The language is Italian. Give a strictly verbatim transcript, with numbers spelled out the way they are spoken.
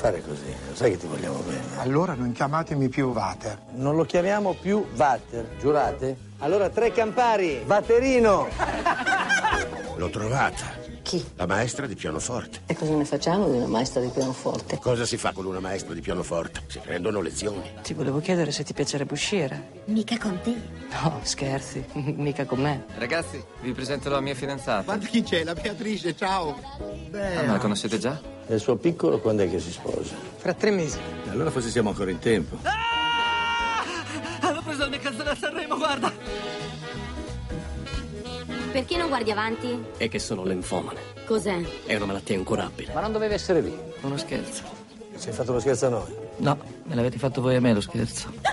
fare così, lo sai che ti vogliamo bene. Allora non chiamatemi più Water. Non lo chiamiamo più Water, giurate? Allora tre Campari, Vaterino! L'ho trovata. Chi? La maestra di pianoforte. E cosa ne facciamo di una maestra di pianoforte? Cosa si fa con una maestra di pianoforte? Si prendono lezioni. Ti volevo chiedere se ti piacerebbe uscire. Mica con te. No, scherzi, mica con me. Ragazzi, vi presento la mia fidanzata. Guarda chi c'è, la Beatrice, ciao. Beh, Ah, ma la conoscete già? E il suo piccolo quando è che si sposa? Fra tre mesi. Allora forse siamo ancora in tempo. Ah! Hanno preso la mia canzone a Sanremo, guarda! Perché non guardi avanti? È che sono linfomane. Cos'è? È una malattia incurabile. Ma non dovevi essere lì. Uno scherzo. Ci hai fatto lo scherzo a noi? No, me l'avete fatto voi a me lo scherzo.